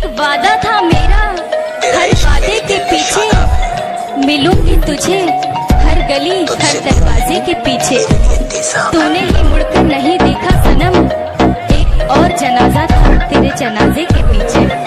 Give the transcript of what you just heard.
वादा था मेरा, हर वादे के पीछे मिलूंगी तुझे, हर गली हर दरवाजे के पीछे। तूने ही मुड़कर नहीं देखा सनम, एक और जनाजा था तेरे जनाजे के पीछे।